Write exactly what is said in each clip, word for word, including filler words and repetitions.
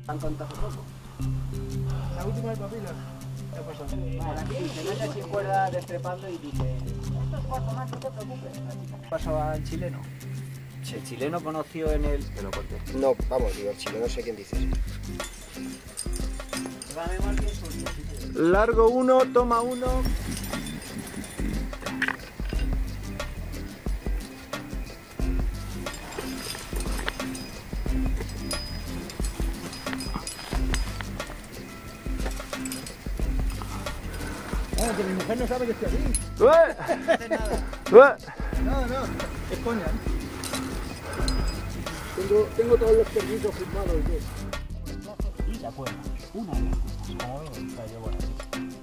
¿Han contado poco? La última de papila. ¿Qué pasó? Vale, aquí se mete sin cuerda destrepando y dice: estos cuatro más, no te preocupes. ¿Qué pasó al chileno? Si el chileno conoció en el... Que lo corté. No, vamos, digo, el chileno no sé quién dices. Dame más bien suelto. Largo uno, toma uno. No, que mi mujer no sabe que estoy aquí. No hace nada. No, no, es coña. Tengo, tengo todos los permisos firmados y todo. Y la cuerda. Una de las cuerdas. Como veo, está yo por aquí.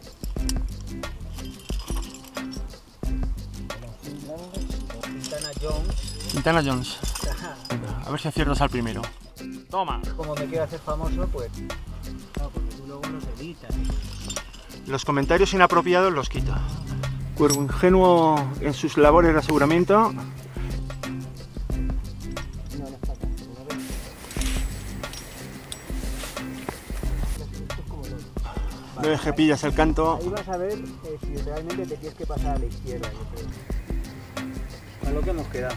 Quintana Jones. Quintana Jones. A ver si aciertas al primero. Toma. Como me quiero hacer famoso, pues... No, porque tú luego los editas. Los comentarios inapropiados los quita. Cuervo ingenuo en sus labores de aseguramiento. Debe que pillas el canto. Ahí vas a ver eh, si realmente te tienes que pasar a la izquierda, yo creo. A lo que nos queda.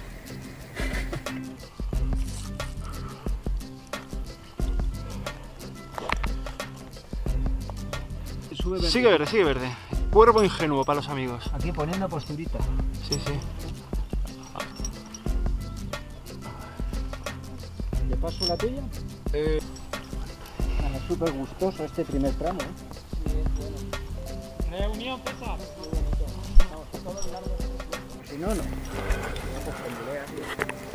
Sube verde. Sigue verde, sigue verde. Cuervo ingenuo para los amigos. Aquí poniendo posturita. Sí, sí. ¿Le paso la tuya? Eh... Es súper gustoso este primer tramo, ¿eh? Reunión pesada. Si no, no. No, pues como veas, tío.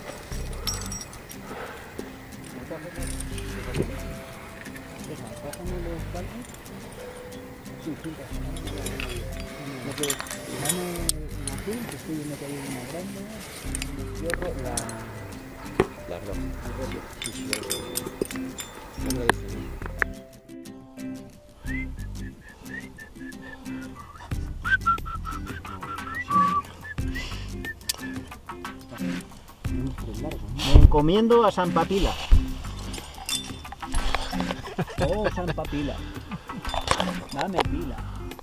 Pásame los palcos. Sí, cintas. Lo que dame en azul, que estoy viendo que hay una grande. Cierro la... Las dos. Sí, sí, no me lo dices. Me encomiendo a San Papila. Oh, San Papila. Dame pila.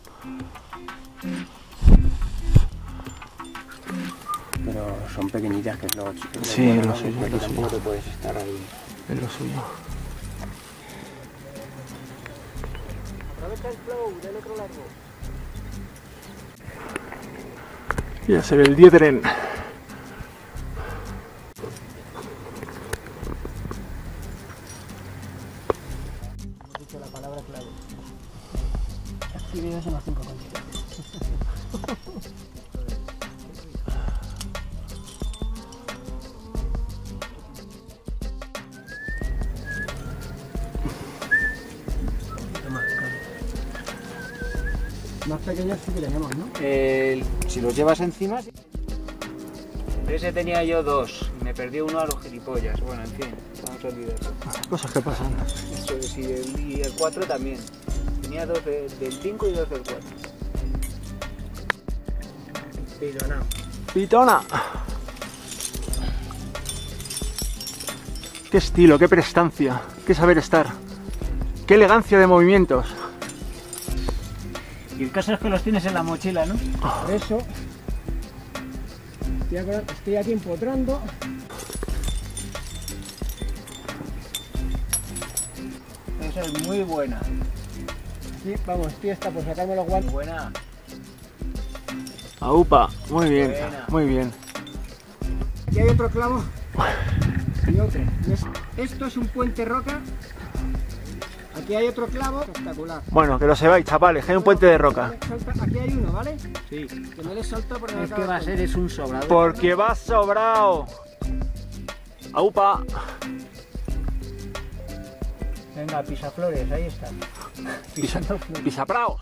Pero son pequeñitas, que es lo chico. Sí, es lo suyo, es lo Tampoco suyo. te puedes estar ahí. Es lo suyo. Aprovecha el flow del otro largo. Ya se ve el dietren. Hemos dicho la palabra clave. Actividades en los cinco continentes. Más pequeños sí que tenemos, ¿no? El, si los llevas encima, sí. De ese tenía yo dos. Me perdí uno a los gilipollas. Bueno, en fin, vamos a olvidar eso. Cosas que pasan. Eso es, y el, y el cuatro también. Tenía dos de, del cinco y dos del cuatro. Pitona. Pitona. Qué estilo, qué prestancia, qué saber estar, qué elegancia de movimientos. Y el caso es que los tienes en la mochila, ¿no? Por eso estoy, acordando, estoy aquí empotrando. Esa es muy buena. Sí, vamos, estoy hasta por sacarme los guantes. Muy buena. Aupa, muy bien, Buena. muy bien. Aquí hay otro clavo y otro. Y es- esto es un puente roca. Aquí hay otro clavo espectacular. Bueno, que lo sepáis, chavales, que hay un puente de roca. Salta- aquí hay uno, ¿vale? Sí. Que no le salta porque me Es que acaba va a de- ser, es un sobrador. Porque vas sobrado. Aupa. Venga, pisaflores, ahí está. Pisa, Pisando flores. pisapraos.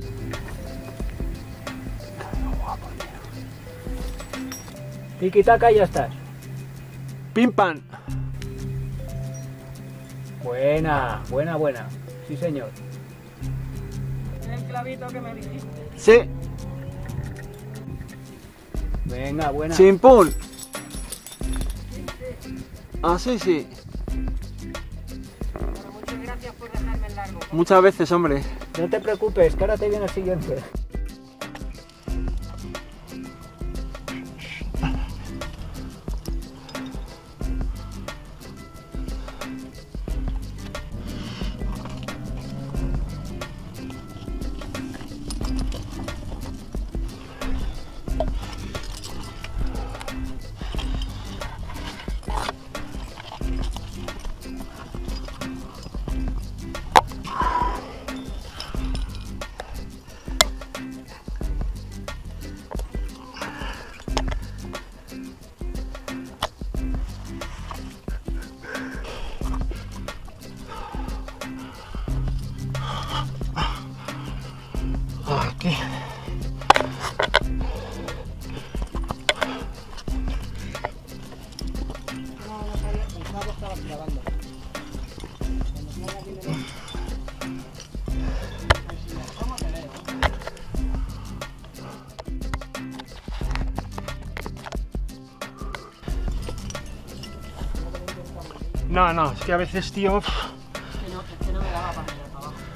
Tiki taka y ya estás. Pim pam. Buena, buena, buena. Sí, señor. El clavito que me dijiste. Sí, Venga, buena. chimpún. Así sí. Bueno, muchas gracias Muchas veces, hombre. No te preocupes, que ahora te viene el siguiente. Aquí. No, no sabía, pensaba que estabas grabando. Cuando salga aquí de los... Pues si me asomo te leo. No, no, es que a veces, tío... Es que no, es que no me daba para mirar para abajo.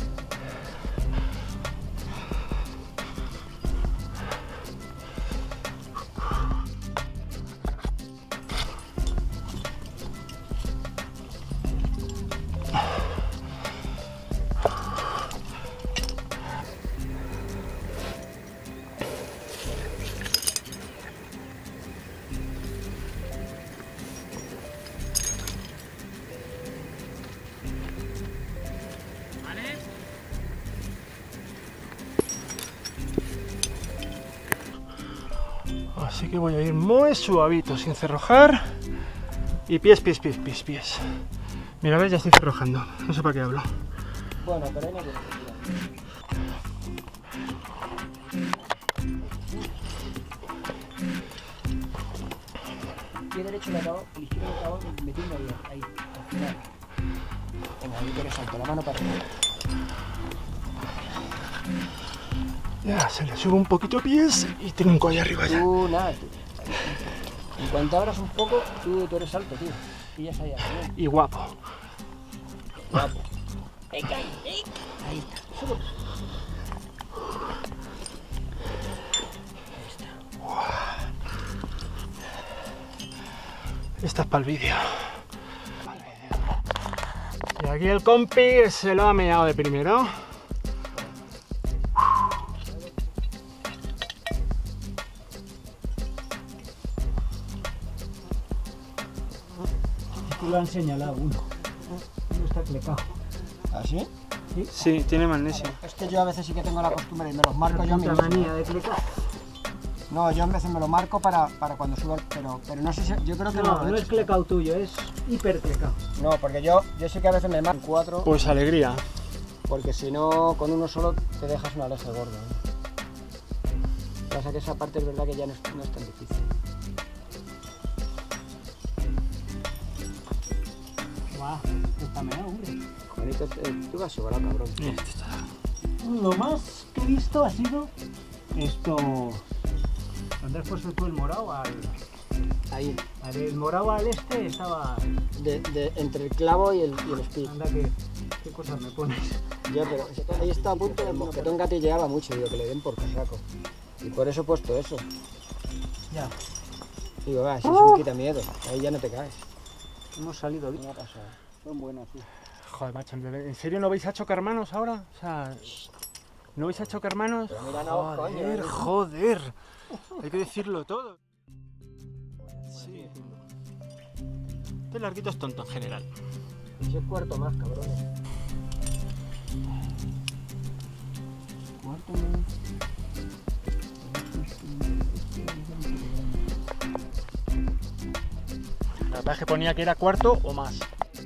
Así que voy a ir muy suavito, sin cerrojar. Y pies, pies, pies, pies, pies. Mira, a ver, ya estoy cerrojando. No sé para qué hablo. Bueno, pero ahí no tiene sentido. Pie derecho le acabo, el izquierdo le acabo metiendo bien, ahí, al final. Venga, ahí tienes salto, la mano para arriba. Ya, se le sube un poquito pies y trinco ahí arriba ya. Tú, nada, tú. En cuanto abras un poco, tú, tú eres alto, tío. Pillas ahí arriba. Y guapo. Guapo. Ahí está. Ahí está. Sube. Esta es para el vídeo. Y aquí el compi se lo ha meado de primero. Tú lo has señalado uno. Uno está clecado. ¿Ah, sí? Sí, tiene magnesio. Es que yo a veces sí que tengo la costumbre y me los marco yo Puta mismo. manía de clecar. No, yo a veces me lo marco para, para cuando subo, pero, pero no sé si, yo creo que no. No, no es clecado tuyo, es hiper clecado. No, porque yo, yo sí que a veces me marco en cuatro, Pues alegría. porque si no, con uno solo te dejas una leje gorda. ¿eh? Lo que pasa es que esa parte es verdad que ya no es, no es tan difícil. Guau, está meado, hombre. Juanito, eh, tú vas sobrado, cabrón. Este está. Lo más que he visto ha sido esto. ¿Dónde has puesto tú el morado al, Ahí, al el morado al este? Estaba. de, de, entre el clavo y el, y el speed. Anda que. ¿Qué cosas me pones? Ya, pero ahí está a punto, el mosquetón gatilleaba mucho, digo, que le den por casaco. Y por eso he puesto eso. Ya. Digo, va, si eso me quita miedo, ahí ya no te caes. Hemos salido bien. No ha pasado. Son buenas, sí. Joder, macho, ¿en serio no vais a chocar manos ahora? O sea, ¿no vais a chocar manos? Pero mira, no, coño, Joder, ¿eh? joder. Hay que decirlo todo. Sí. Este larguito es tonto en general. Ese es cuarto más, cabrones. Cuarto más. La verdad es que ponía que era cuarto o más.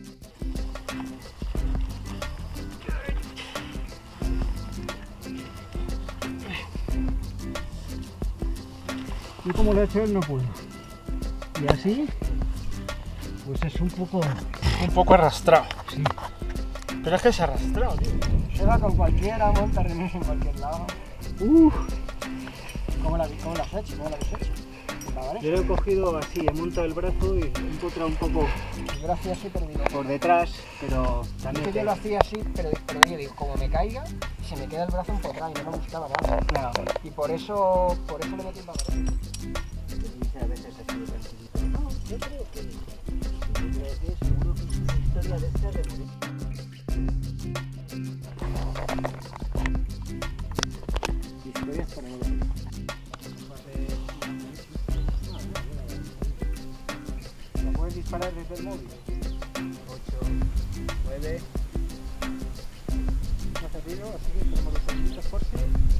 Y como lo he hecho él, no puedo. Y así, pues es un poco. Un poco arrastrado. Sí. Pero es que se ha arrastrado, tío. Se va con cualquiera, monta reuniones en cualquier lado. Uf. ¿Cómo la, cómo la has hecho? ¿Cómo la habéis hecho? ¿vale? Yo lo he cogido así, he montado el brazo y he encontrado un poco Gracias, sí, pero digo, por detrás, pero es también... que yo lo hacía así, pero, pero yo digo, como me caiga, se me queda el brazo empotrado y no me gustaba nada. Claro. Y por eso, por eso le metí el brazo. Dice a veces así de tranquilito. No, yo creo que, yo creo que seguro que es una historia de esta de morir. Historias para no ver. ¿Lo puedes disparar desde el móvil? ocho, nueve. No hace ruido, así que tenemos los segunditos por si...